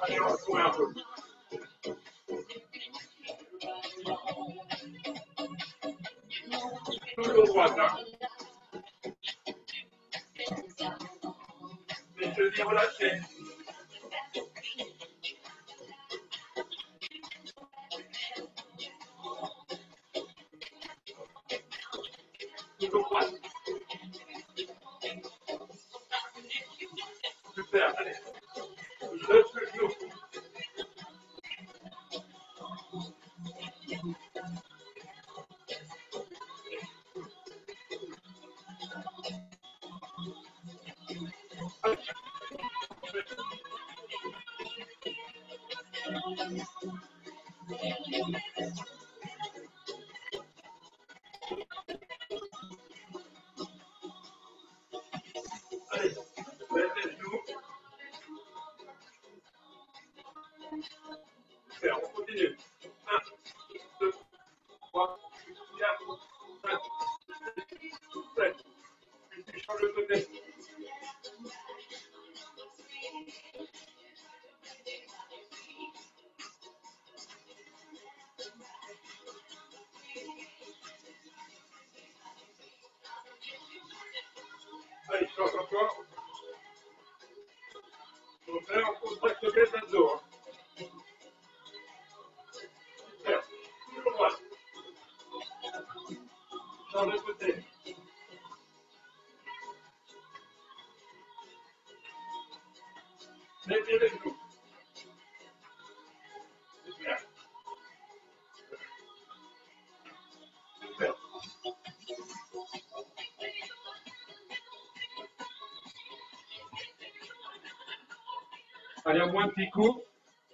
Allez, on va courir un peu. Toujours droite, hein. Les chevilles relâchées. Toujours droite. Super, allez. Deux genoux. Allez, lève les genoux. Super, on continue. 1, 2, 3, 4, 5, 6, 7. Et puis change de côté. Allez, change encore. Donc là, on contracte les abdos. Hein. Super. Toujours droite. Change de côté. Levez les genoux. Super. Super. Allez, au moins un petit coup.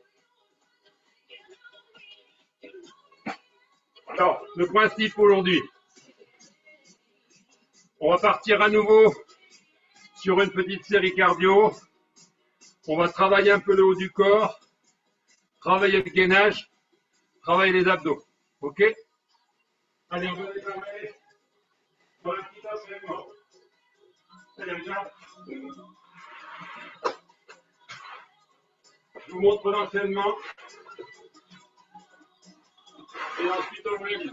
Alors, le principe aujourd'hui, on va partir à nouveau sur une petite série cardio. On va travailler un peu le haut du corps, travailler le gainage, travailler les abdos. Ok? Allez, on va démarrer sur un petit entraînement. Allez, regarde. Je vous montre l'enchaînement. Et ensuite, on réalise.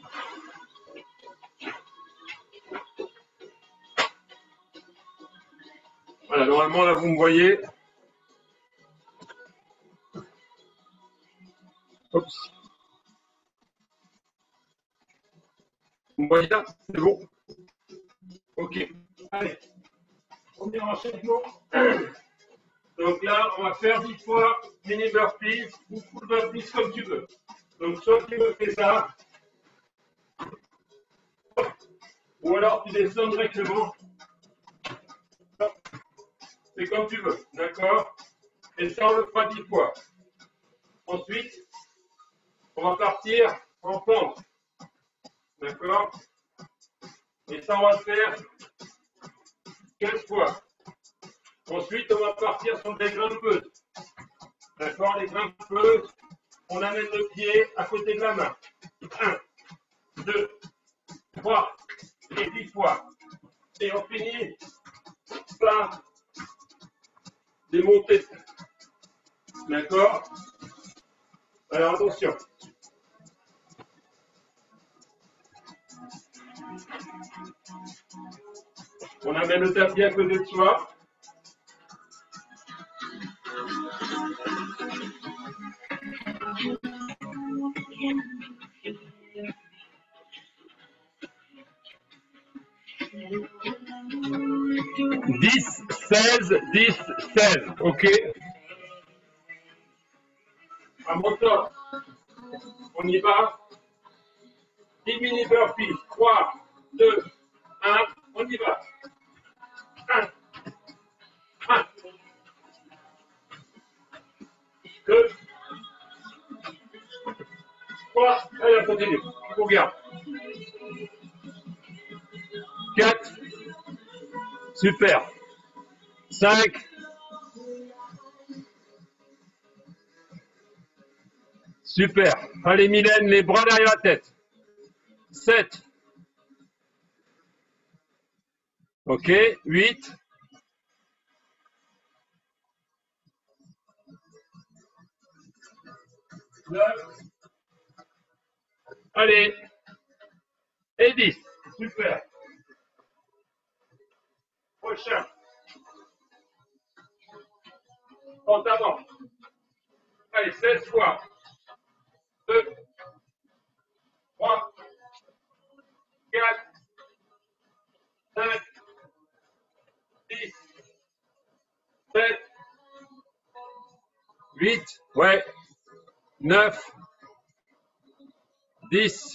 Voilà, normalement, là, vous me voyez. Oups. Vous me voyez là? C'est bon? Ok. Allez. Premier enchaînement. Donc là, on va faire 10 fois mini burpees ou full burpees comme tu veux. Donc soit tu me fais ça, ou alors tu descends directement. C'est comme tu veux, d'accord? Et ça, on le fera 10 fois. Ensuite, on va partir en pente, d'accord? Et ça, on va le faire 15 fois. Ensuite, on va partir sur des grimpeuses. D'accord? Les grimpeuses, on amène le pied à côté de la main. 1, 2, 3 et 10 fois. Et on finit par des montées. D'accord? Alors attention. On amène le tapis à côté de soi. Dix, 16, 10, 16. Ok. À mon top. On y va. 10 mini burpees. 3, 2, 1. On y va. 1, 1, 2, 3. Allez, on continue. On regarde. 4. Super. 5. Super. Allez, Mylène, les bras derrière la tête. 7. Ok. 8. 9. Allez. Et 10. Super. Prochain. En avant. Allez, 16 fois. 2, 3, 4, 5, 6, 7, 8, ouais, 9, 10,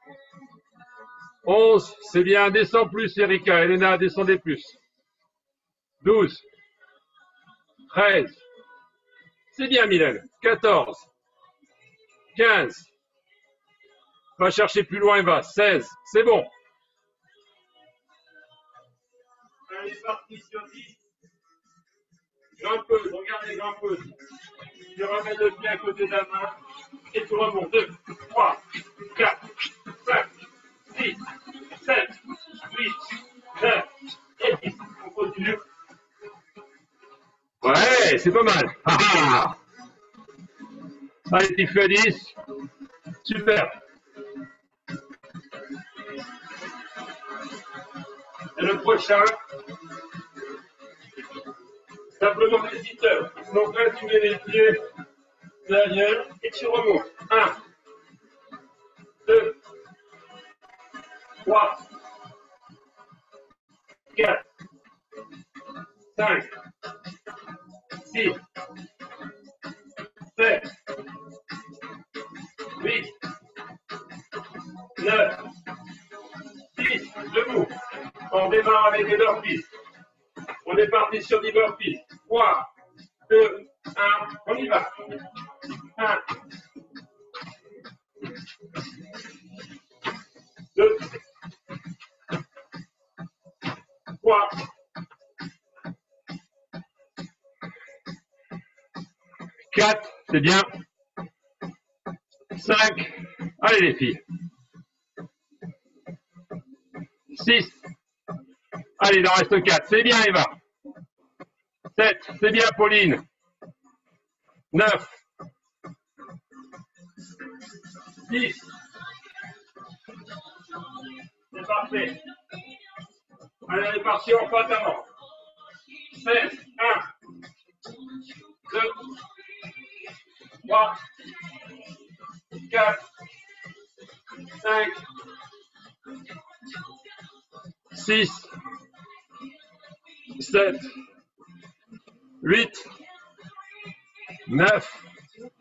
11, c'est bien, descends plus Erika, Elena, descendez plus. 12, 13, c'est bien Mylène, 14, 15, va chercher plus loin Eva, 16, c'est bon. Allez, parti sur 10. Grimpeuse, regardez grimpeuse. Tu ramènes le pied à côté de la main et tu remontes. 2, 3, 4, 5, 6, 7, 8, 9 et 10. On continue. Ouais, c'est pas mal. Ah, ah. Allez, tu fais 10. Super. Et le prochain, simplement visiteur. Donc là, tu mets les pieds derrière et tu remontes. 1, 2, 3, 4, 5, 6, 7, 8, 9, 10, debout. On démarre avec les burpees. On est parti sur des burpees. 3, 2, 1, on y va. 1, 2, 3, 4, c'est bien. 5, allez les filles. 6, allez, il en reste 4, c'est bien Eva. 7, c'est bien Pauline. 9, 10, c'est parfait. Allez, on est parti en patte avant. 16, 1, 2, 3, 4, 5, 6, 7, 8, 9,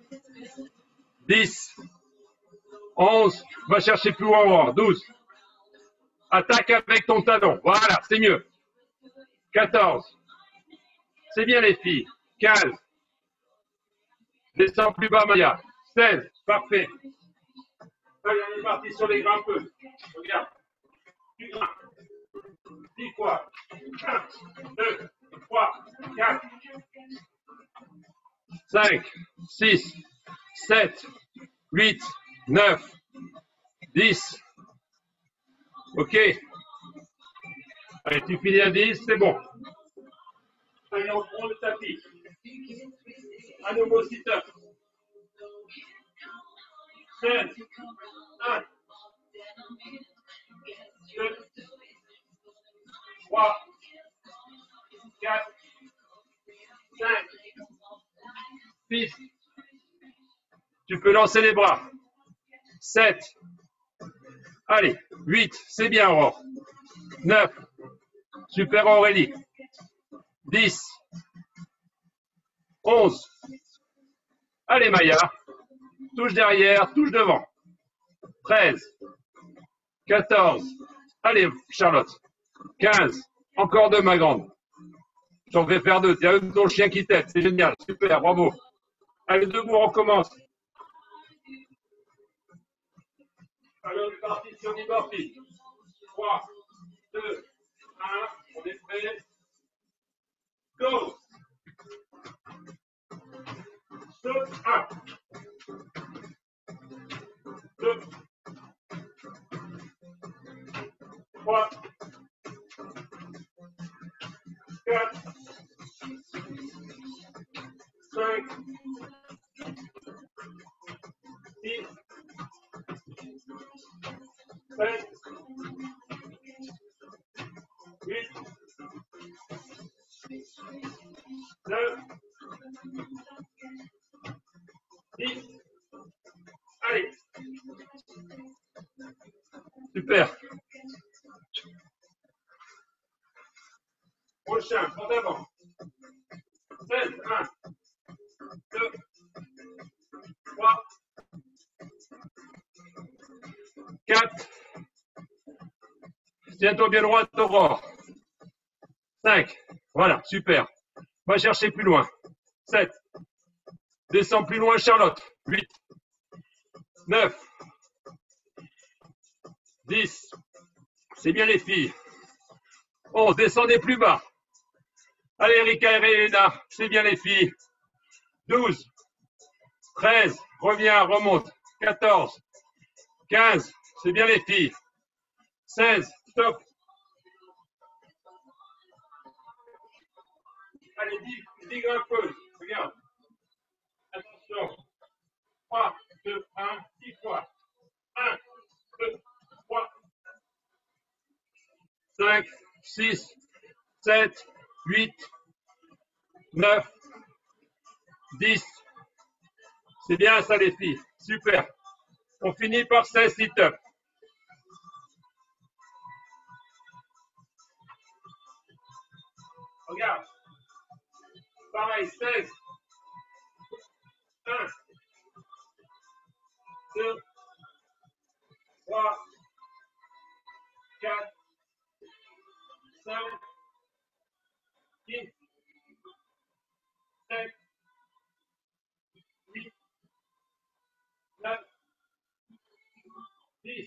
10, 11, va chercher plus loin, 12. Attaque avec ton talon, voilà, c'est mieux. 14, c'est bien les filles. 15, descends plus bas Maya. 16, parfait. Allez, on est parti sur les grimpeuses. Regarde, tu grimpes. 10 fois. 1, 2, 3, 4, 5, 6, 7, 8, 9, 10. Ok. Allez, tu finis à 10, c'est bon. Allez, on prend le tapis. Un nouveau sit-up. 16, 1, 2, 3, 4, 5, 6. Tu peux lancer les bras. 7. Allez, 8. C'est bien, Aurore. 9. Super, Aurélie. 10. 11. Allez, Maya. Touche derrière, touche devant. 13. 14. Allez, Charlotte. 15. Encore 2, ma grande. J'en vais faire 2. Tiens, ton chien qui t'aide. C'est génial. Super, bravo. Allez, debout, on recommence. Allez, on est parti sur des burpees. 3, 2, 1. On est prêt. Go. Saute. 1. 2. 3. 4. 5. 9, 10. Allez. Super. Prochain, en avant. 16, 1, 2, 3, 4. Tiens-toi bien droit, Aurore. 5. Voilà, super. Va chercher plus loin. 7. Descends plus loin, Charlotte. 8. 9. 10. C'est bien les filles. 11. Descendez plus bas. Allez, Erika et Elena. C'est bien les filles. 12. 13. Reviens, remonte. 14. 15. C'est bien les filles. 16. Stop. Allez, 10 grimpeuses. Regarde. Attention. 3, 2, 1, 10 fois. 1, 2, 3, 5, 6, 7, 8, 9, 10. C'est bien ça les filles. Super. On finit par 16 sit-ups. Regarde. Pareil, 16. 1, 2, 3, 4, 5, 6, 7, 8, 9, 10,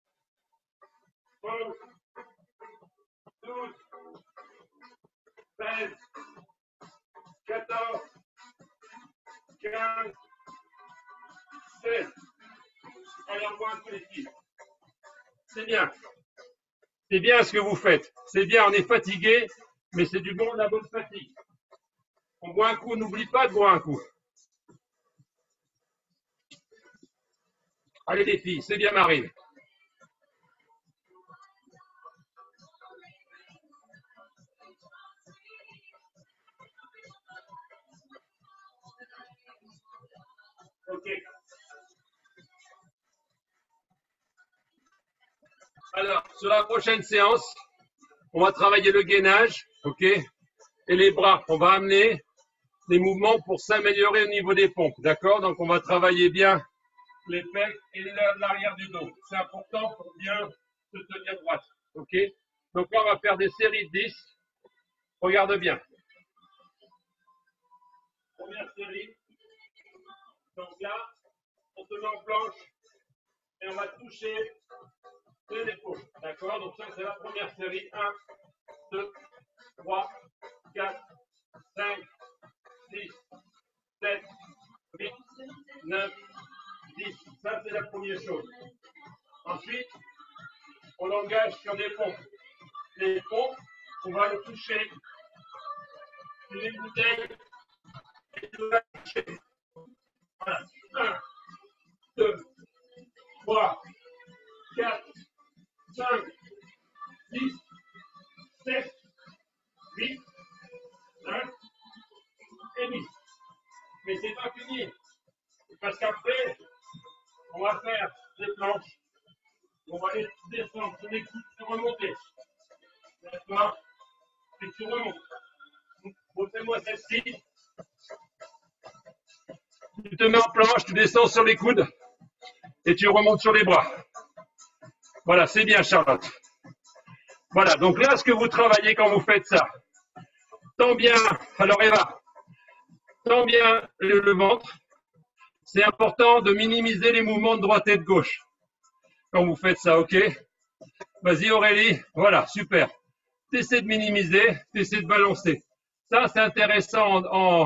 11, 12, 13, 14, 15, 16. Allez, on voit un peu les filles. C'est bien. C'est bien ce que vous faites. C'est bien, on est fatigué, mais c'est du bon de la bonne fatigue. On boit un coup, n'oublie pas de boire un coup. Allez les filles, c'est bien Marine. Ok. Alors, sur la prochaine séance, on va travailler le gainage, ok, et les bras. On va amener des mouvements pour s'améliorer au niveau des pompes, d'accord? Donc, on va travailler bien les pecs et l'arrière du dos. C'est important pour bien se tenir droite, ok? Donc là, on va faire des séries de 10. Regarde bien. Première série. Donc là, on se met en planche et on va toucher les épaules. D'accord? Donc ça, c'est la première série. 1, 2, 3, 4, 5, 6, 7, 8, 9, 10. Ça, c'est la première chose. Ensuite, on engage sur des pompes. Les pompes, on va les toucher sur les bouteilles et on va toucher. Voilà. 1, 2, 3, 4, 5, 6, 7, 8, 9 et 10. Mais c'est pas fini. Parce qu'après, on va faire des planches. On va les descendre sur les coudes et remonter. D'accord? Et tu remontes. Montrez-moi celle-ci. Tu te mets en planche, tu descends sur les coudes et tu remontes sur les bras. Voilà, c'est bien Charlotte. Voilà, donc là, ce que vous travaillez quand vous faites ça, tant bien, alors Eva, tant bien le ventre, c'est important de minimiser les mouvements de droite et de gauche quand vous faites ça, ok? Vas-y Aurélie, voilà, super. T'essaies de minimiser, t'essaies de balancer. Ça, c'est intéressant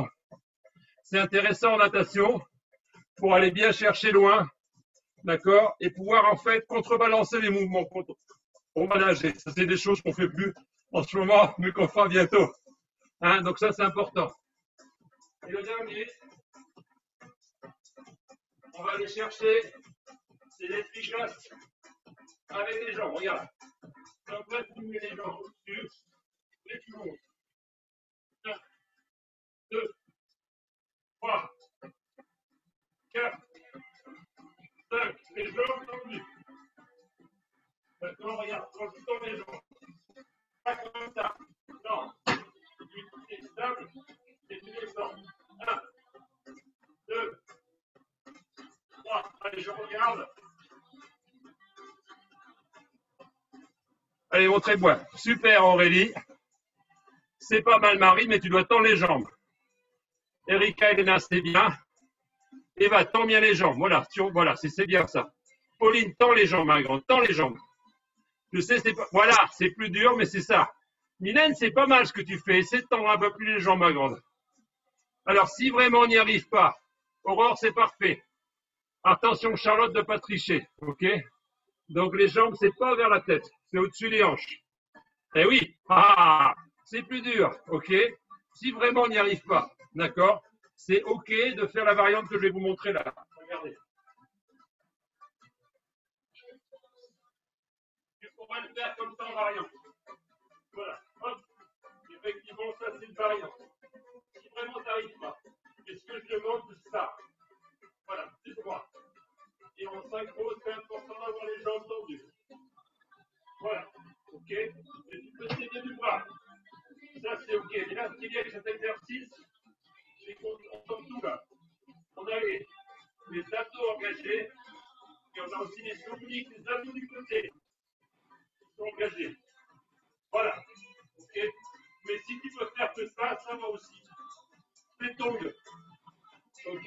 en natation pour aller bien chercher loin, d'accord? Et pouvoir en fait contrebalancer les mouvements. On va nager. Ça, c'est des choses qu'on ne fait plus en ce moment, mais qu'on fera bientôt. Hein, donc ça, c'est important. Et le dernier, on va aller chercher des efficaces avec les jambes. Regarde. Donc là, tu mets les jambes au-dessus et tu montes. 1, Allez, je regarde. Allez, montrez-moi. Super, Aurélie. C'est pas mal, Marie, mais tu dois tendre les jambes. Erika, Elena, c'est bien. Eva, tends bien les jambes. Voilà, voilà, c'est bien ça. Pauline, tends les jambes, ma grande. Tends les jambes. Je sais, c'est pas. Voilà, c'est plus dur, mais c'est ça. Mylène, c'est pas mal ce que tu fais. Essaie de tendre un peu plus les jambes, ma grande. Alors, si vraiment on n'y arrive pas, Aurore, c'est parfait. Attention, Charlotte, de ne pas tricher. OK? Donc, les jambes, c'est pas vers la tête. C'est au-dessus des hanches. Eh oui. C'est plus dur. OK? Si vraiment on n'y arrive pas, d'accord? C'est OK de faire la variante que je vais vous montrer là. Regardez. On va le faire comme ça en variante. Voilà. Hop. Effectivement, ça, c'est une variante. Si vraiment tu n'arrives pas, est-ce que je demande ça? Voilà, c'est droit. Et en synchro, c'est important d'avoir les jambes tendues. Voilà. OK? Et tu peux t'aider du bras. Ça, c'est OK. Et là, ce qui est bien avec cet exercice, c'est qu'on tombe tout là. On a les abdos engagés et on a aussi les obliques, les abdos du côté qui sont engagés. Voilà. OK? Mais si tu peux faire que ça va aussi. Fais ton mieux. OK?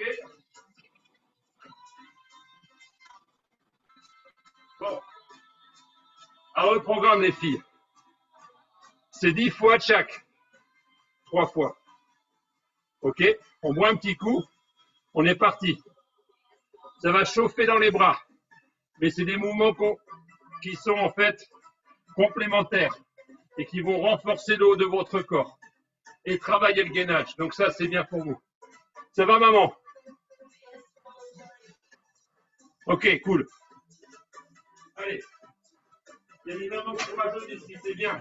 Bon. Alors, le programme, les filles, c'est 10 fois chaque. 3 fois. OK? On boit un petit coup. On est parti. Ça va chauffer dans les bras. Mais c'est des mouvements qui sont en fait complémentaires et qui vont renforcer le haut de votre corps et travailler le gainage. Donc ça, c'est bien pour vous. Ça va, maman? OK, cool. Allez. Il y a des mamans courageuses ici, c'est bien.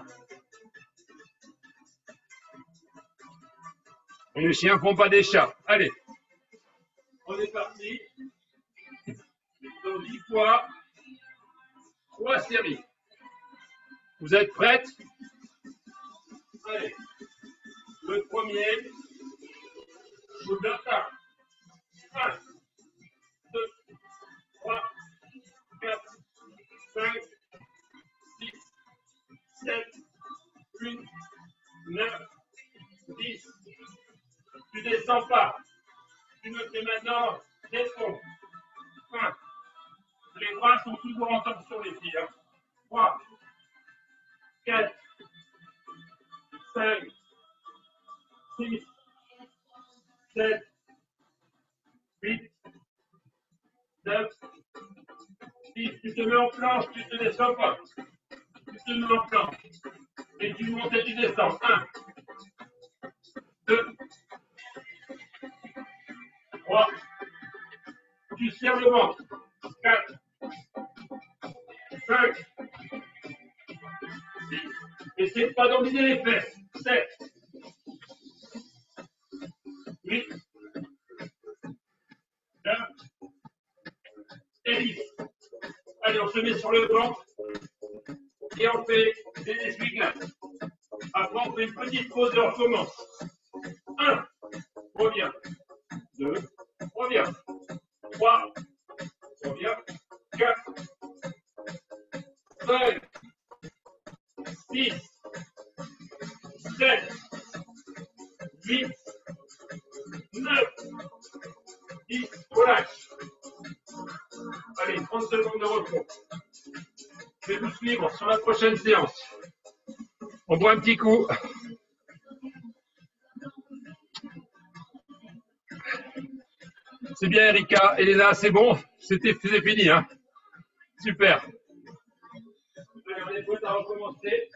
Et les chiens ne font pas des chats. Allez. On est parti. Donc 10 fois, 3 séries. Vous êtes prêtes? Allez. Le premier, je vous donne ça. 1, 2, 3, 4, 5, 6, 7, 8, 9, 10. Tu ne descends pas. Tu me fais maintenant descendre. 1. Les bras sont toujours en tension, les filles. 3, 4, 5, 6, 7, 8, 9, 10. Tu te mets en planche, tu ne te descends pas. Tu te mets en planche. Et tu montes et tu descends. 1, 2, 3. Tu serres le ventre. 4, 5, 6. Essaye de pas dominer les fesses. 7, 8, 9 et 10. Allez, on se met sur le ventre et on fait des essuie-glaces. Après, on fait une petite pause et on recommence. 1, reviens. 2, reviens. 3, reviens. 4, 5, 6, 7, 8, 9, 10. Relâche. Allez, 30 secondes de repos. Je vais vous suivre sur la prochaine séance. On boit un petit coup. C'est bien, Erika. Elena, c'est bon? C'est fini, hein? Super. Allez, on est prêts à recommencer.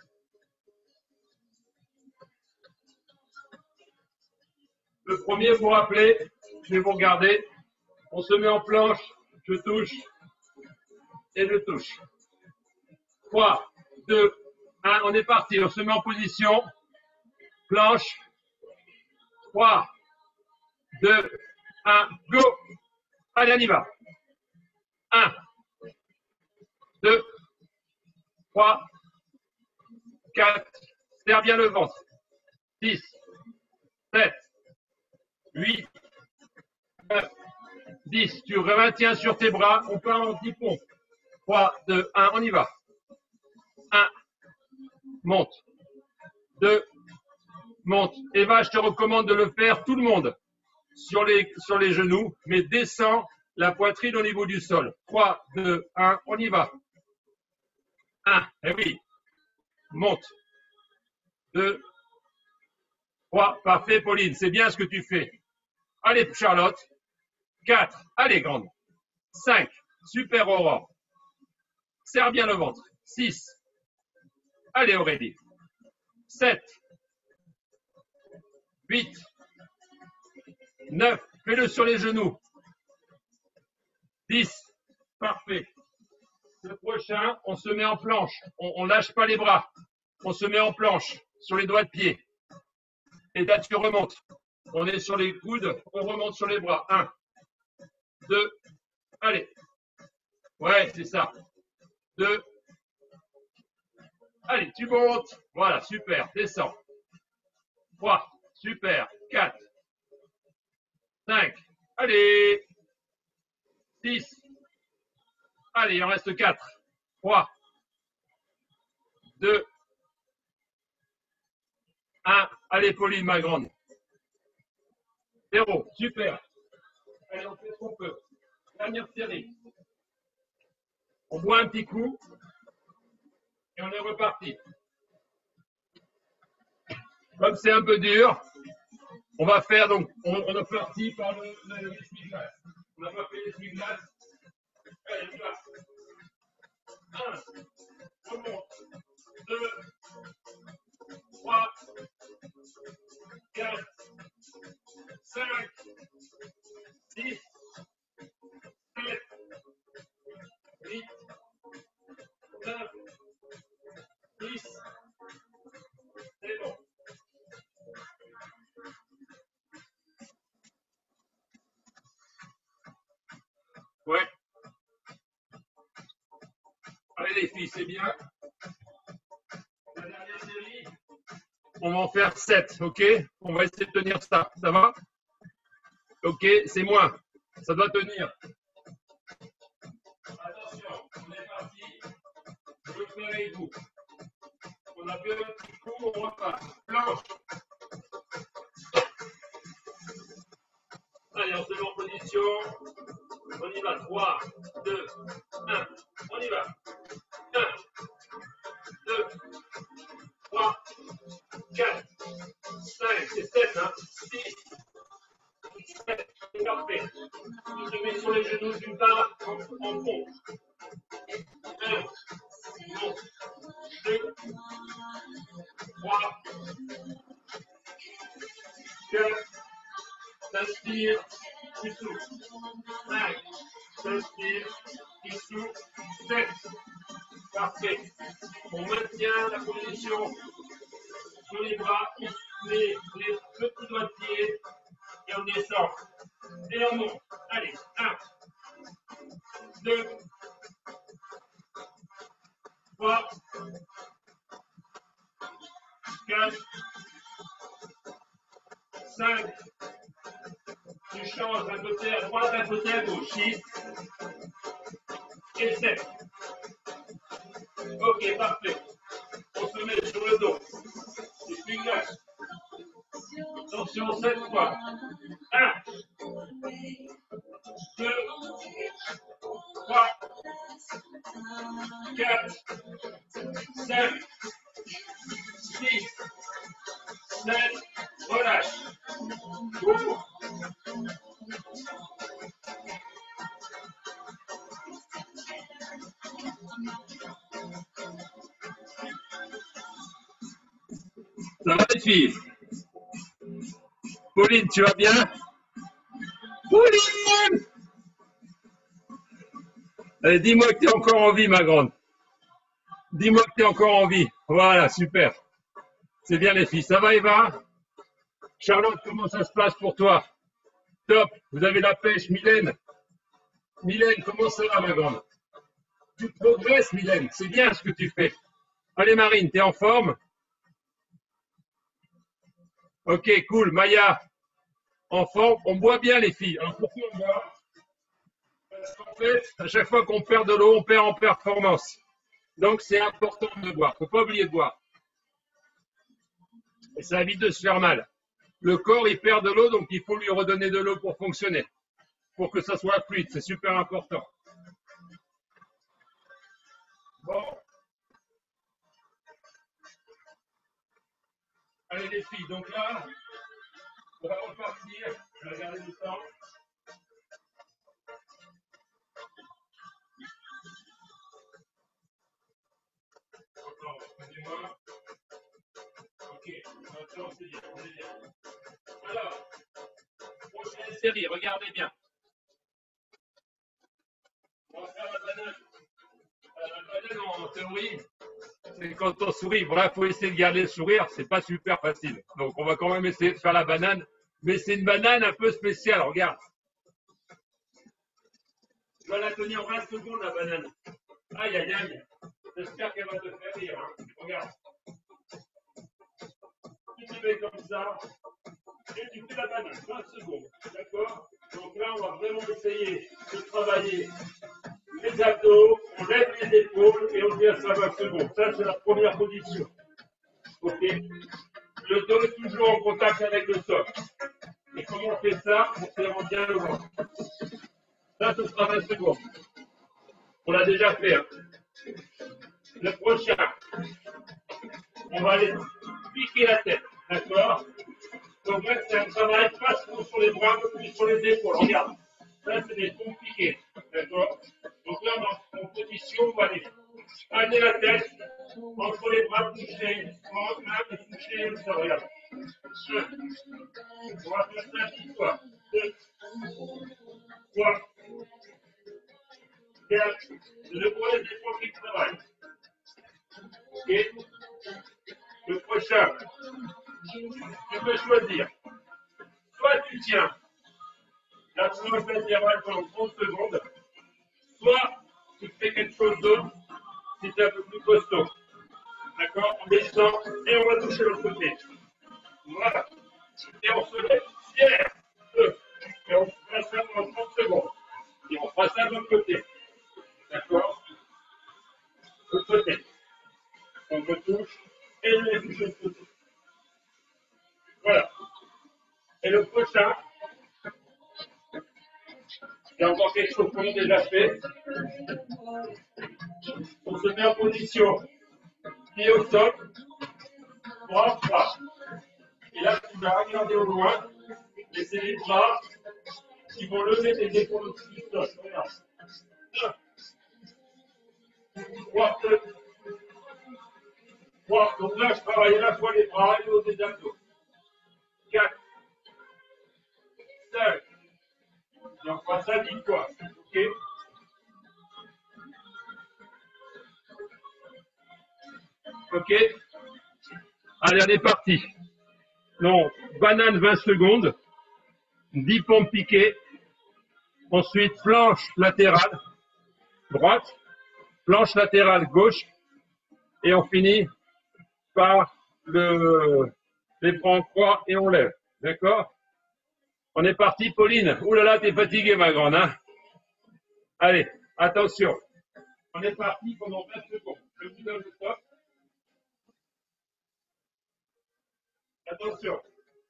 Le premier, vous vous rappelez, je vais vous regarder. On se met en planche, je touche et je touche. 3, 2, 1, on est parti. On se met en position. Planche. 3, 2, 1, go. Allez, on y va. 1, 2, 3, 4, serre bien le ventre. 6, 7, 8, 9, 10. Tu maintiens sur tes bras. On part en 10 pompes. 3, 2, 1. On y va. 1. Monte. 2. Monte. Eva, je te recommande de le faire, tout le monde, sur les genoux, mais descends la poitrine au niveau du sol. 3, 2, 1, on y va. 1, eh oui, monte. 2, 3, parfait Pauline, c'est bien ce que tu fais. Allez Charlotte. 4, allez grande. 5, super Aurore. Serre bien le ventre. 6, allez Aurélie. 7, 8, 9, fais-le sur les genoux. 10, parfait. Le prochain, on se met en planche. On lâche pas les bras. On se met en planche sur les doigts de pied. Et là, tu remontes. On est sur les coudes, on remonte sur les bras. 1, 2, allez. Ouais, c'est ça. 2, allez, tu montes. Voilà, super, descends. 3, super. 4, 5, allez. 6, allez, il en reste 4. 3, 2, 1. Allez, Pauline, ma grande. 0, super. Allez, on fait ce qu'on peut. Dernière série. On boit un petit coup et on est reparti. Comme c'est un peu dur, on va faire donc, on est parti par l'essuie-glace. On n'a pas fait l'essuie-glace. Allez, on va. 1, on monte. 2, 3, 4, 5, 6, 7, 8, 9, 10, c'est bon. Ouais. Allez les filles, c'est bien. La dernière série, on va en faire 7, ok? On va essayer de tenir ça, ça va? Ok, c'est moins, ça doit tenir. Attention, on est parti. Je le fais avec vous. On a fait un petit coup, on repart. Planche. Allez, on se met en position. On y va. 3, 2, 1. On y va. 1, 2, 3, 4, 5, c'est 7, hein. 6, 7, c'est parfait. Tu te mets sur les genoux d'une part en pompe. 1, 2, 3, 4, t'inspires, tu souffles. 5, t'inspires, tu souffles. 7, parfait. On maintient la position sur les bras, les petits doigts de pied et on descend. Et on monte. Allez, 1, 2, 3, 4, 5. Tu changes d'un côté à droite, d'un côté à gauche. 6 et 7. Ok, parfait. On se met sur le dos. Essuie-glace. Attention, 7 fois. 1, 2, 3, 4, 5, 6, 7, relâche. Ça va les filles? Pauline, tu vas bien? Pauline! Allez, dis-moi que tu es encore en vie, ma grande. Dis-moi que tu es encore en vie. Voilà, super. C'est bien les filles. Ça va Eva? Charlotte, comment ça se passe pour toi? Top. Vous avez la pêche, Mylène? Mylène, comment ça va, ma grande? Tu progresses, Mylène. C'est bien ce que tu fais. Allez, Marine, t'es en forme? Ok, cool. Maya, en forme. On boit bien, les filles. Alors, pourquoi on boit? Parce qu'en fait, à chaque fois qu'on perd de l'eau, on perd en performance. Donc, c'est important de boire. Il ne faut pas oublier de boire. Et ça évite de se faire mal. Le corps, il perd de l'eau, donc il faut lui redonner de l'eau pour fonctionner, pour que ça soit fluide. C'est super important. Bon. Allez les filles, donc là, on va repartir. Je vais regarder le temps. Encore, excusez-moi. Ok, maintenant c'est bien, c'est bien. Alors, prochaine série, regardez bien. On va faire la banane. La banane en théorie, c'est quand on sourit. Voilà, il faut essayer de garder le sourire, c'est pas super facile. Donc on va quand même essayer de faire la banane. Mais c'est une banane un peu spéciale, regarde. Tu vas la tenir 20 secondes, la banane. Aïe, aïe, aïe. J'espère qu'elle va te faire rire. Hein. Regarde. Tu te mets comme ça. Et tu fais la banane, 20 secondes. D'accord? Donc là, on va vraiment essayer de travailler les abdos, on lève les épaules et on tient ça 20 secondes. Ça, c'est la première position. Ok? Le dos est toujours en contact avec le sol. Et comment on fait ça? On serre bien le ventre. Ça, ce sera 20 secondes. On l'a déjà fait. Hein. Le prochain, on va aller piquer la tête. D'accord? Donc là, c'est un travail pas trop sur les bras, mais sur les épaules. Regarde. Ça, c'est des pompes piquées. D'accord? Donc là, en position, on va aller amener la tête entre les bras touchés, entre main et toucher. Ça, regarde. On va faire ça 10 fois. 2, 3, 4. C'est le point des épaules qui travaillent. Ok? Le prochain, tu peux choisir. Soit tu tiens la planche latérale pendant 30 secondes, soit tu fais quelque chose d'autre si tu es un peu plus costaud. D'accord? On descend et on va toucher l'autre côté. Voilà. Et on se lève, fier. Et on fera ça pendant 30 secondes. Et on fera ça de l'autre côté. D'accord? L'autre côté. On retouche et on les touche de l'autre côté. Voilà. Et le prochain, il y a encore quelque chose qu'on a déjà fait. On se met en position pied au sol, bras bras. Et là, tu vas regarder au loin, et c'est les bras qui vont lever tes épaules au-dessus du sol. Regarde. 1, 3, 2, 3. Donc là, je travaille à la fois les bras et le haut des abdos. 4, 5. Et on fera ça 10 fois. Ok? Ok? Allez, on est parti. Donc, banane 20 secondes, 10 pompes piquées, ensuite planche latérale droite, planche latérale gauche, et on finit par les bras en croix et on lève. D'accord? On est parti, Pauline. Ouh là là, t'es fatiguée, ma grande. Hein? Allez, attention. On est parti pendant 20 secondes. Je vous donne le stop. Attention.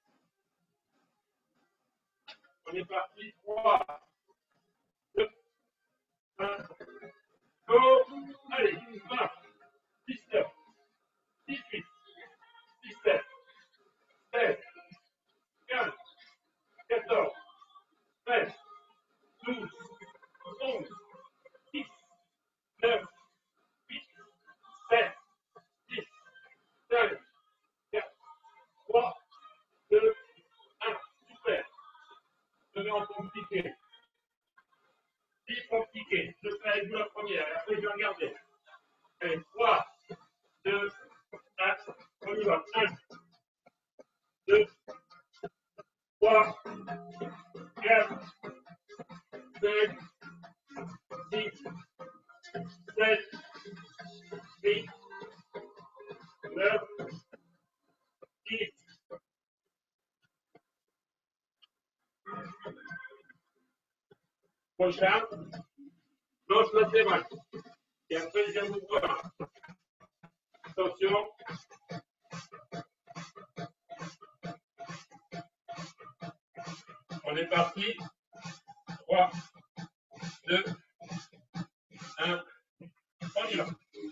On est parti. 3, 2, 1. Go. Allez, 20, 19, 18, 17, 16, 15, 14, 13, 12, 11, 10, 9, 8, 7, 6, 5, 4, 3, 2, 1. Super. Je mets en compliqué. 10 compliqués. Je fais avec vous la première et après je vais regarder. Allez, 3, 2, 1. On y va. 1, 2, 3, 4, 5, 6, 7, 8, 9, 10. Prochain, planche latérale. Et après, je viens vous voir. Attention. On est parti. 3, 2, 1. On y va.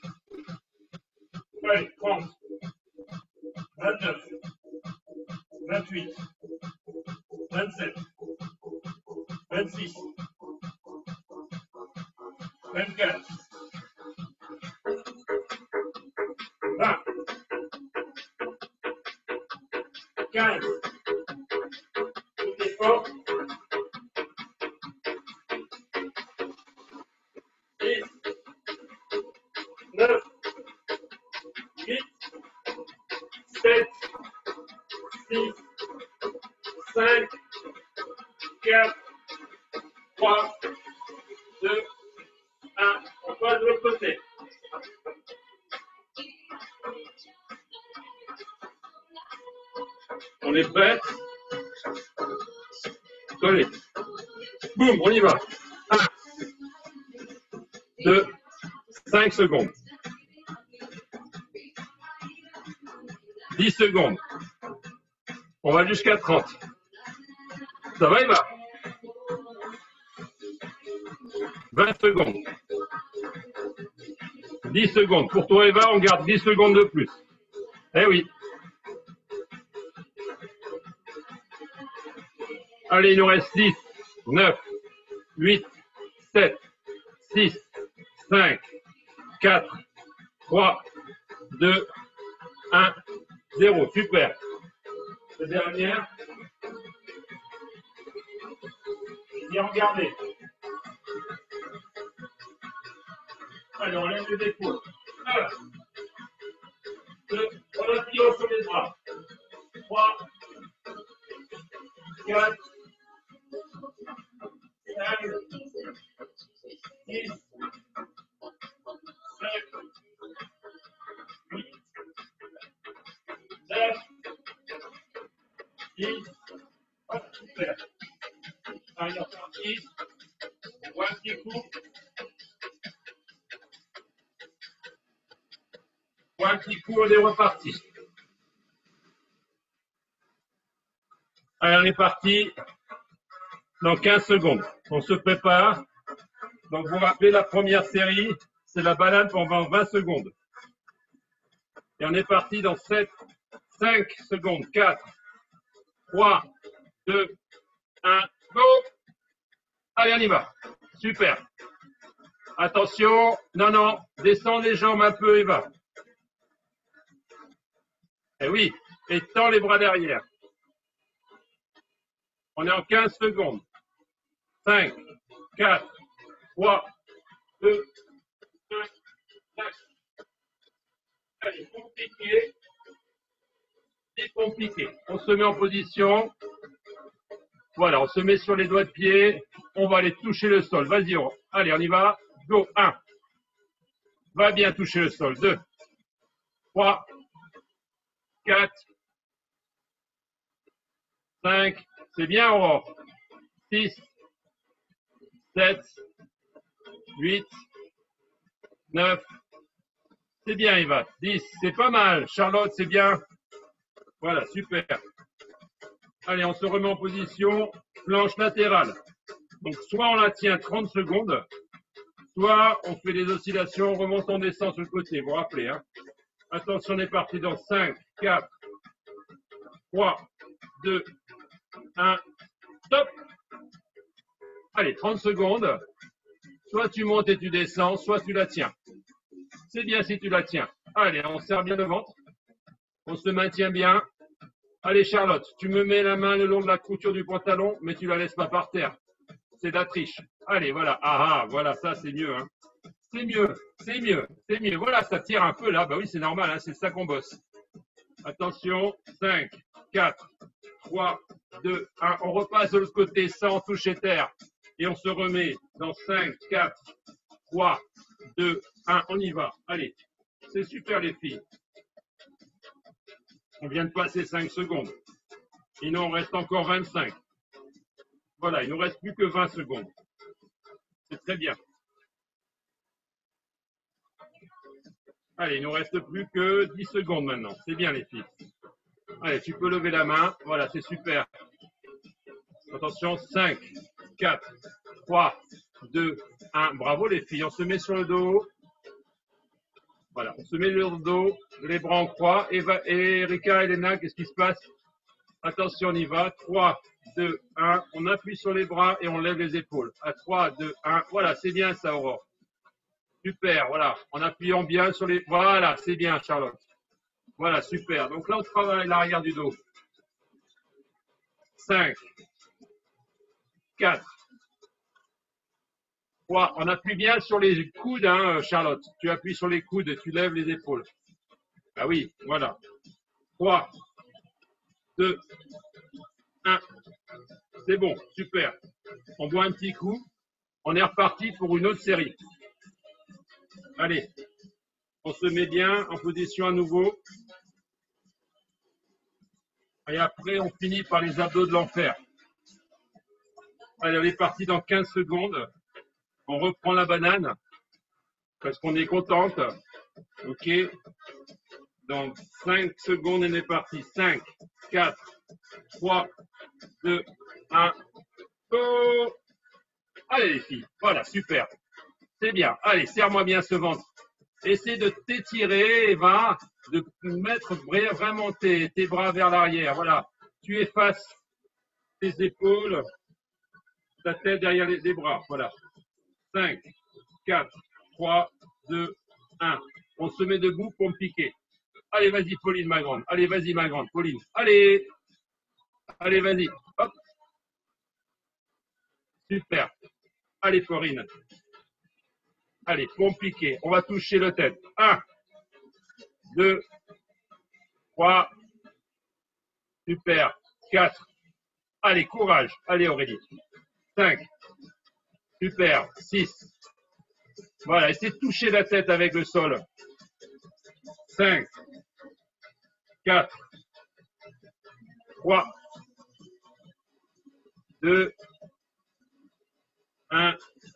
Allez, 30, 29, 28, 27, 26, 24, 20, 15. Tout est fort. 10, 9, 8, 7, 6, 5, 4, 3, 2, 1. On passe de l'autre côté. On est prêt? Allez. Boum, on y va. 1, 2, 5 secondes. 10 secondes. On va jusqu'à 30. Ça va, Eva? 20 secondes. 10 secondes. Pour toi, Eva, on garde 10 secondes de plus. Eh oui. Allez, il nous reste 10, 9, 8, 7, 6, 5, 4, 3, 2, 1, 0. Super. La dernière. Bien regarder. Allez, on lève les épaules. 1, 2, on appuie sur les bras. 3, 4, 5, 6, 7, 8, 9, 10. Hop, super. Allez, on est parti. On voit un petit coup. On voit un petit coup, on est reparti. Allez, on est parti. Dans 15 secondes. On se prépare. Donc, vous vous rappelez, la première série, c'est la balade pendant 20 secondes. Et on est parti dans 7, 5 secondes. 4, 3, 2, 1, go! Allez, on y va. Super. Attention. Non, non. Descends les jambes un peu, Eva. Eh oui. Et tends les bras derrière. On est en 15 secondes. 5, 4, 3, 2, 1, 5. Allez, compliqué. C'est compliqué. On se met en position. Voilà, on se met sur les doigts de pied. On va aller toucher le sol. Vas-y, allez, on y va. Go. 1. Va bien toucher le sol. 2, 3, 4, 5. C'est bien, Aurore. 6, 7, 8, 9. C'est bien, Eva. 10. C'est pas mal. Charlotte, c'est bien. Voilà, super. Allez, on se remet en position. Planche latérale. Donc, soit on la tient 30 secondes, soit on fait des oscillations, on remonte, on descend sur le côté. Vous vous rappelez, hein? Attention, on est parti dans 5, 4, 3, 2, 1. Stop. Allez, 30 secondes. Soit tu montes et tu descends, soit tu la tiens. C'est bien si tu la tiens. Allez, on serre bien le ventre. On se maintient bien. Allez, Charlotte, tu me mets la main le long de la couture du pantalon, mais tu la laisses pas par terre. C'est de la triche. Allez, voilà. Ah, voilà, ça, c'est mieux. Hein. C'est mieux, c'est mieux, c'est mieux. Voilà, ça tire un peu là. Bah oui, c'est normal, hein, c'est ça qu'on bosse. Attention, 5, 4, 3, 2, 1. On repasse de l'autre côté sans toucher terre. Et on se remet dans 5, 4, 3, 2, 1. On y va. Allez, c'est super les filles. On vient de passer 5 secondes. Il nous en reste encore 25. Voilà, il ne nous reste plus que 20 secondes. C'est très bien. Allez, il ne nous reste plus que 10 secondes maintenant. C'est bien les filles. Allez, tu peux lever la main. Voilà, c'est super. Attention, 5, 4, 3, 2, 1. Bravo les filles. On se met sur le dos. Voilà, on se met sur le dos, les bras en croix. Et Erika, Elena, qu'est-ce qui se passe? Attention, on y va. 3, 2, 1. On appuie sur les bras et on lève les épaules. À 3, 2, 1. Voilà, c'est bien ça, Aurore. Super, voilà. En appuyant bien sur les... Voilà, c'est bien, Charlotte. Voilà, super. Donc là, on travaille l'arrière du dos. 5, 4, 3. On appuie bien sur les coudes, hein, Charlotte. Tu appuies sur les coudes et tu lèves les épaules. Ah oui, voilà. 3, 2, 1. C'est bon, super. On boit un petit coup. On est reparti pour une autre série. Allez, on se met bien en position à nouveau. Et après, on finit par les abdos de l'enfer. Allez, on est parti dans 15 secondes. On reprend la banane parce qu'on est contente. OK. Dans 5 secondes, on est parti. 5, 4, 3, 2, 1. Go! Allez les filles, voilà, super. C'est bien. Allez, serre-moi bien ce ventre. Essaie de t'étirer, Eva, de mettre vraiment tes bras vers l'arrière. Voilà. Tu effaces tes épaules, ta tête derrière les bras. Voilà. 5, 4, 3, 2, 1. On se met debout pour me piquer. Allez, vas-y, Pauline, ma grande. Allez, vas-y, ma grande, Pauline. Allez. Allez, vas-y. Hop. Super. Allez, Florine. Allez, pour me piquer. On va toucher le tête. 1, 2, 3. Super. 4. Allez, courage. Allez, Aurélie. 5. Super. 6. Voilà, essayez de toucher la tête avec le sol. 5, 4, 3, 2, 1,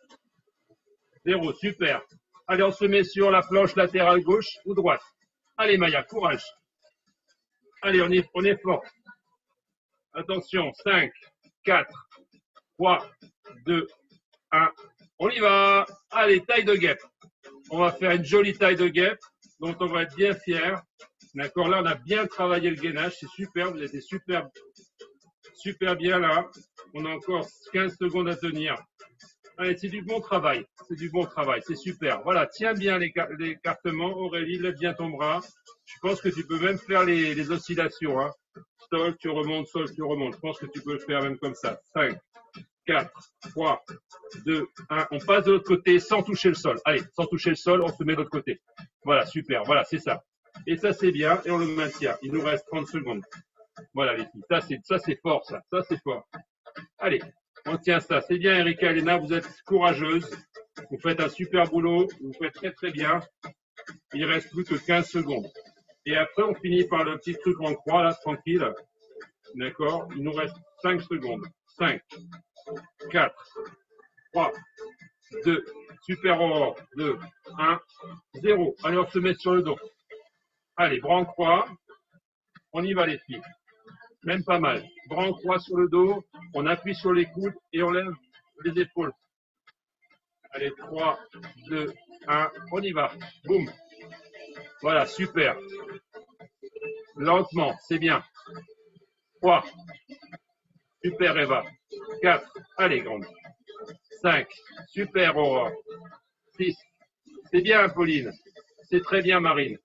0. Super. Allez, on se met sur la planche latérale gauche ou droite. Allez, Maya, courage. Allez, on est fort. Attention, 5, 4, 3, 2, 1. On y va. Allez, taille de guêpe. On va faire une jolie taille de guêpe dont on va être bien fiers. D'accord, là, on a bien travaillé le gainage. C'est super, vous êtes super, super bien là. On a encore 15 secondes à tenir. Allez, c'est du bon travail. C'est du bon travail. C'est super. Voilà, tiens bien l'écartement. Aurélie, lève bien ton bras. Je pense que tu peux même faire les oscillations. Hein. Sol, tu remontes, sol, tu remontes. Je pense que tu peux le faire même comme ça. 5, 4, 3, 2, 1. On passe de l'autre côté sans toucher le sol. Allez, sans toucher le sol, on se met de l'autre côté. Voilà, super. Voilà, c'est ça. Et ça, c'est bien. Et on le maintient. Il nous reste 30 secondes. Voilà, les filles. Ça, c'est fort, ça. Ça, c'est fort. Allez, on tient ça. C'est bien, Erika, Elena. Vous êtes courageuses. Vous faites un super boulot. Vous faites très, très bien. Il reste plus que 15 secondes. Et après, on finit par le petit truc en croix, là, tranquille. D'accord? Il nous reste 5 secondes. 5, 4, 3, 2, super Aurore, 2, 1, 0. Allez, on se met sur le dos. Allez, bras en croix. On y va, les filles. Même pas mal. Bras en croix sur le dos. On appuie sur les coudes et on lève les épaules. Allez, 3, 2, 1. On y va. Boum. Voilà, super. Lentement, c'est bien. 3. Super, Eva. 4. Allez, grande. 5. Super, Aurore. 6. C'est bien, Pauline. C'est très bien, Marine.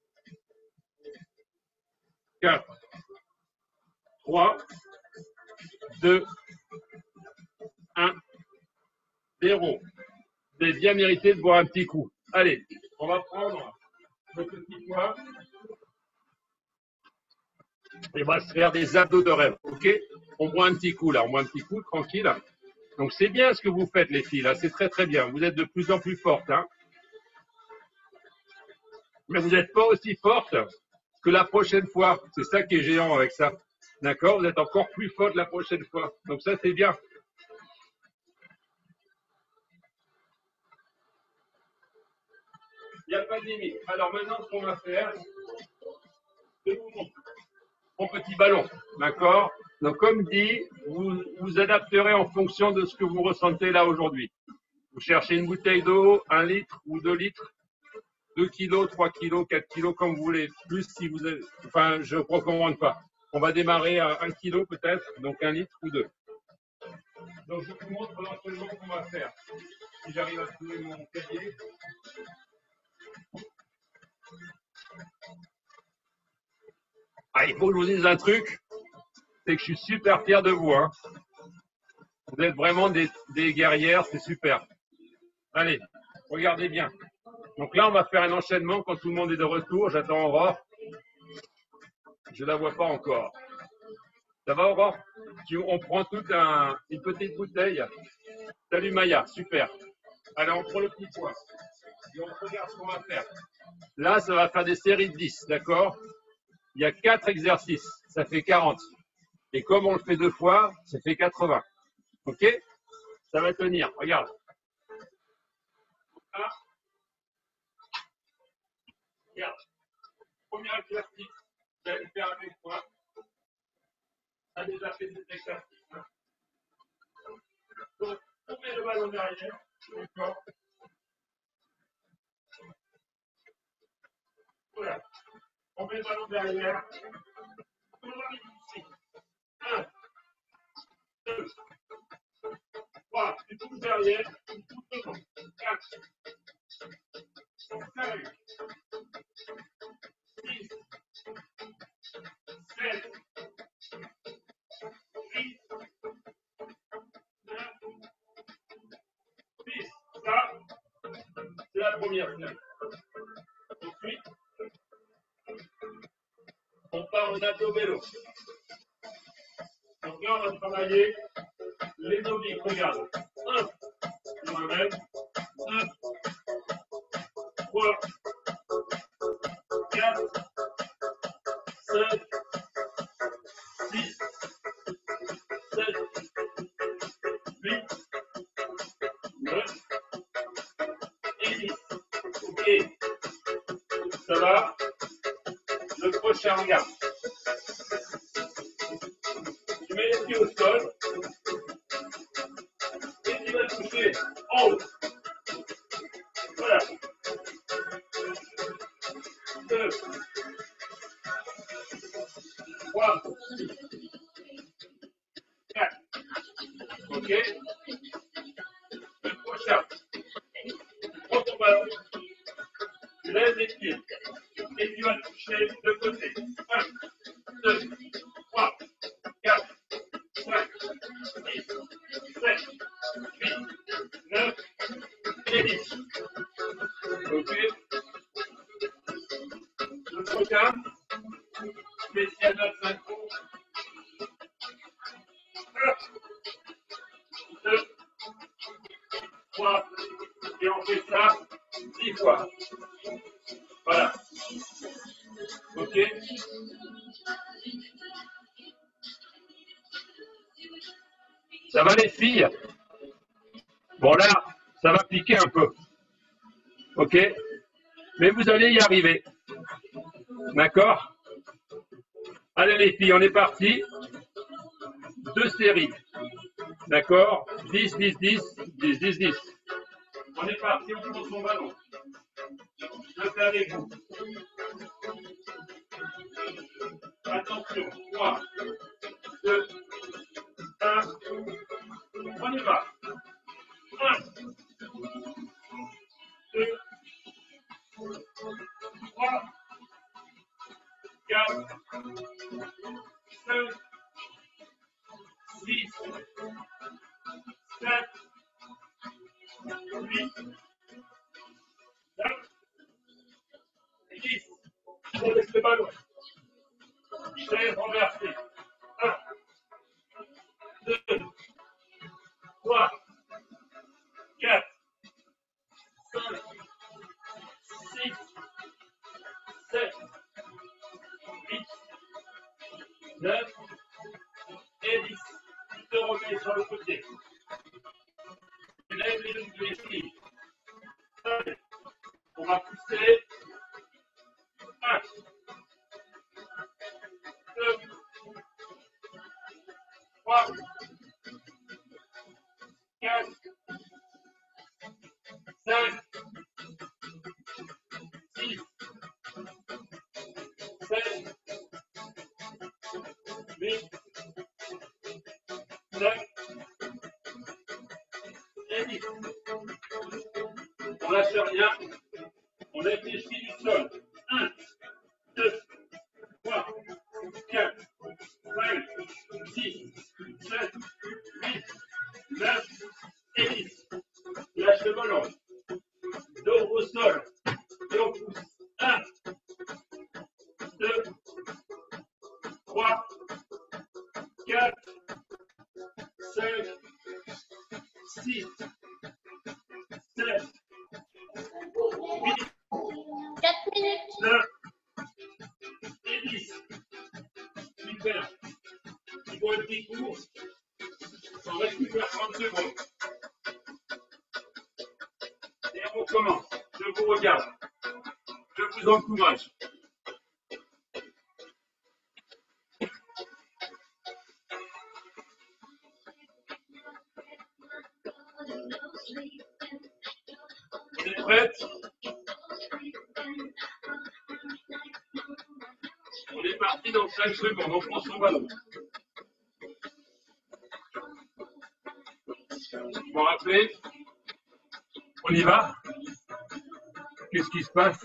4. 3. 2. 1. 0. Vous avez bien mérité de boire un petit coup. Allez, on va prendre le petit poids. Et on va se faire des abdos de rêve. OK? On boit un petit coup là. On boit un petit coup, tranquille. Donc c'est bien ce que vous faites, les filles. Là, c'est très très bien. Vous êtes de plus en plus fortes. Hein? Mais vous n'êtes pas aussi fortes que la prochaine fois. C'est ça qui est géant avec ça. D'accord? Vous êtes encore plus fortes la prochaine fois. Donc ça, c'est bien. Il n'y a pas de limite. Alors maintenant, ce qu'on va faire, c'est vous montrer mon petit ballon. D'accord? Donc, comme dit, vous vous adapterez en fonction de ce que vous ressentez là aujourd'hui. Vous cherchez une bouteille d'eau, 1 litre ou 2 litres, 2 kilos, 3 kilos, 4 kilos, comme vous voulez. Plus si vous avez, enfin, je ne recommande pas. On va démarrer à 1 kilo peut-être, donc 1 litre ou 2. Donc, je vous montre l'entraînement qu'on va faire. Si j'arrive à trouver mon cahier. Ah, il faut que je vous dise un truc, c'est que je suis super fier de vous. Hein. Vous êtes vraiment des guerrières, c'est super. Allez, regardez bien. Donc là, on va faire un enchaînement quand tout le monde est de retour. J'attends Aurore. Je ne la vois pas encore. Ça va, Aurore? On prend toute une petite bouteille. Salut Maya, super. Allez, on prend le petit poids. Et on regarde ce qu'on va faire. Là, ça va faire des séries de 10, d'accord? Il y a 4 exercices, ça fait 40. Et comme on le fait 2 fois, ça fait 80. Ok? Ça va tenir, regarde. Là, regarde. Premier exercice, vous allez le faire avec moi. On a déjà fait cet exercice. Hein. Donc, on met le ballon derrière. D'accord? Voilà. On met le ballon derrière. On va ici. 1, 2, 3. Tu touches derrière. Tu touches devant. 4, 5, 6, 7, 8, 9, 10. Ça, c'est la première finale. Ensuite, on part en abdos vélo. Donc là, on va travailler les obliques. Regarde. 1, je ramène. 2, 3, 4, 5, 6, 7, 8, 9 et 10. Ok. Ça va. Le prochain, regarde. Tu mets les pieds au sol et tu vas toucher en haut. Voilà. 2, 3, 4. Ok. Le prochain. Prends ton ballon. Tu lèves les pieds. Et tu vas toucher de côté. 1, 2, 3, 4, 5, 6, 7, 8, 9 et 10. Ok. Le prochain, spécial 9 synchro. 1, 2, 3. Et on fait ça 10 fois. Voilà. Ok. Ça va les filles? Bon là, ça va piquer un peu. Ok. Mais vous allez y arriver. D'accord? Allez les filles, on est parti. 2 séries. D'accord? 10, 10, 10, 10, 10, 10. On est parti, on prend son ballon. Je fais avec vous. Attention. 3, 2, 1. On y va. 1, 2, 3, 4, 5, 6, 7, 8, 9 et 10. Je laisse le ballon. Je laisse renverser. 1, 2, 3, 4, 5, 6, 7, 8, 9 et 10. Tu te remets sur le côté. Tu lèves les deux pieds. Allez, on va pousser. 1, 2, 3, 4, 5, 6, 7, 8, 9 et 10. On lâche rien. On lève les chevilles du sol. 1, 2, 3, 4, 5, 6, 7, 8, 9 et 10. Lâche le ballon. Dos au sol. Et on pousse. 1, 2, 3, 4, 5, 6, 7, 8, 4 minutes. 9 et 10. Super. Il faut un petit coup. On récupère 30 secondes. Et on commence. Je vous regarde. Je vous encourage. On est prête? On est parti dans 5 secondes. On prend son ballon. Vous vous rappelez? On y va? Qu'est-ce qui se passe?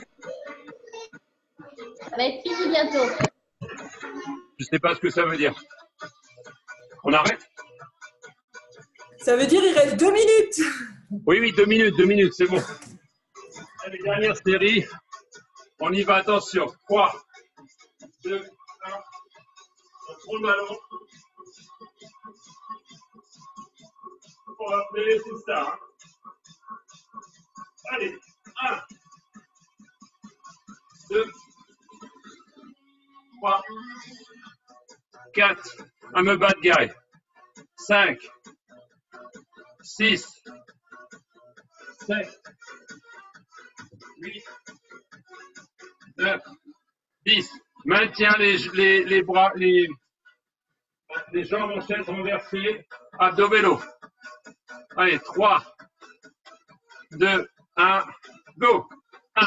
Ça va être fini bientôt. Je ne sais pas ce que ça veut dire. On arrête? Ça veut dire qu'il reste 2 minutes. Oui, 2 minutes, c'est bon. Allez, dernière série. On y va, attention. 3, 2, 1. On prend le ballon. Pour rappeler, c'est ça. Hein. Allez, 1, 2, 3, 4. Un me bat de garé. 5, 6, 7, 8, 9, 10. Maintiens les bras, les jambes en chaise renversées. Abdos vélo. Allez, 3, 2, 1, go. 1,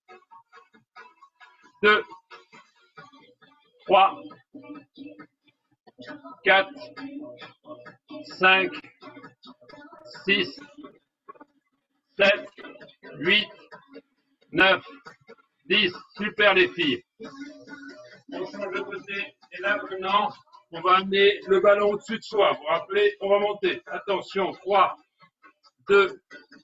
2, 3, 4, 5, 6, 7, 8, 9, 10. Super les filles. On change de côté. Et là maintenant, on va amener le ballon au-dessus de soi. Vous vous rappelez, on va monter. Attention, 3, 2,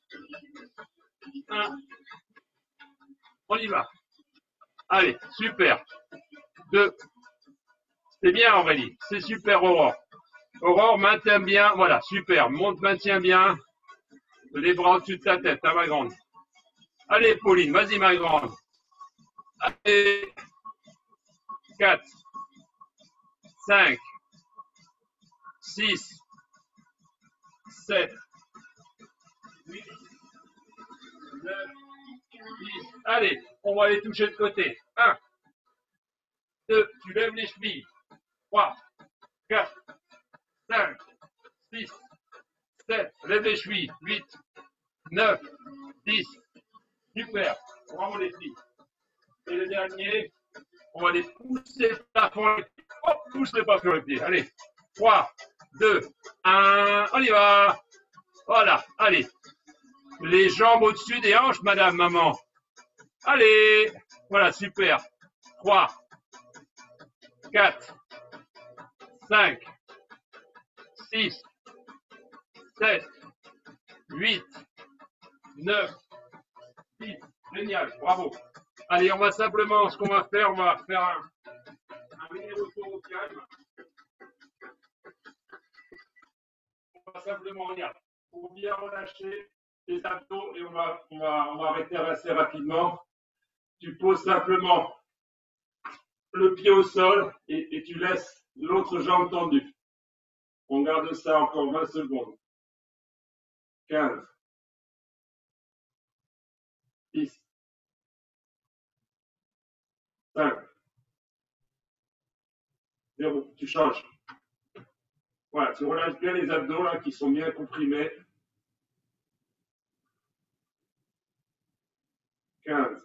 1. On y va. Allez, super. 2. C'est bien Aurélie. C'est super Aurore. Aurore, maintiens bien. Voilà, super. Monte, maintiens bien. Les bras au-dessus de ta tête, hein, ma grande. Allez, Pauline, vas-y, ma grande. Allez. 4, 5, 6, 7, 8, 9, 10. Allez, on va aller toucher de côté. 1, 2, tu lèves les chevilles. 3, 4, 5, 6, 7, lève les chevilles. 8, 9, 10. Super. Bravo les filles. Et le dernier, on va les pousser pas sur les pieds. Hop, pousse-les pas sur les pieds. Allez. 3, 2, 1. On y va. Voilà. Allez. Les jambes au-dessus des hanches, madame, maman. Allez. Voilà, super. 3, 4, 5, 6, 7, 8, 9, 10. Génial. Bravo. Allez, on va simplement, ce qu'on va faire, on va faire un mini retour au calme. On va simplement, regarde, pour bien relâcher les abdos et on va arrêter assez rapidement. Tu poses simplement le pied au sol et tu laisses l'autre jambe tendue. On garde ça encore 20 secondes. 15, 10, 5. 0. Tu changes. Voilà, tu relâches bien les abdos là qui sont bien comprimés. 15.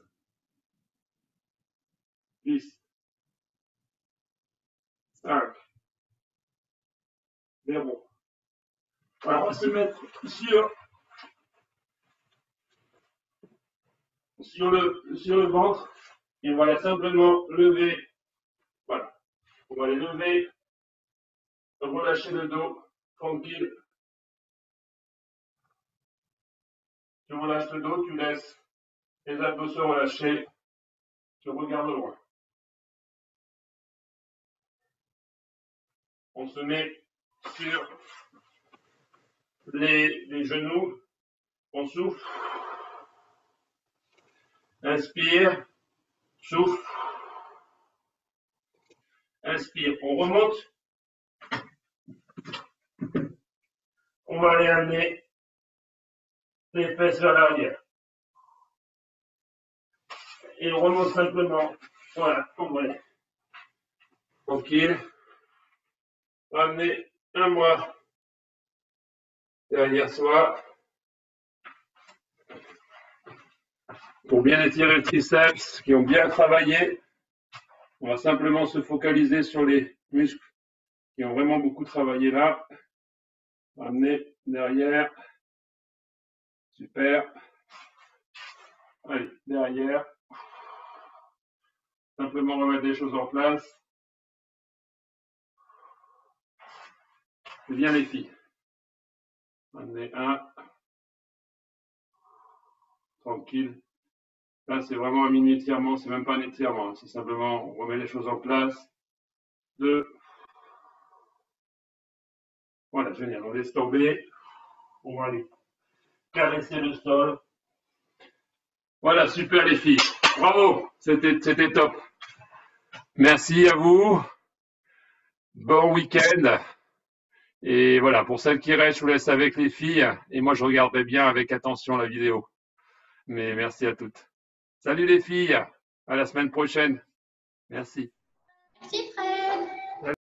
10. 5. 0. Voilà, on va se mettre sur le ventre et on va simplement lever. Voilà. On va les lever, relâcher le dos, tranquille. Tu relâches le dos, tu laisses les abdos se relâcher. Tu regardes loin. On se met sur les genoux. On souffle. Inspire. Souffle. Inspire. On remonte. On va aller amener les fesses vers l'arrière. Et on remonte simplement. Voilà, en vrai. Tranquille. Ramener un bras derrière soi. Pour bien étirer les triceps qui ont bien travaillé. On va simplement se focaliser sur les muscles qui ont vraiment beaucoup travaillé là. Ramener derrière. Super. Allez, derrière. Simplement remettre les choses en place. C'est bien les filles. Ramener un. Tranquille. Là, c'est vraiment un mini étirement. C'est même pas un étirement. C'est simplement, on remet les choses en place. 2. Voilà, génial. On laisse tomber. On va aller caresser le sol. Voilà, super les filles. Bravo, c'était top. Merci à vous. Bon week-end. Et voilà, pour celles qui restent, je vous laisse avec les filles. Et moi, je regarderai bien avec attention la vidéo. Mais merci à toutes. Salut les filles. À la semaine prochaine. Merci.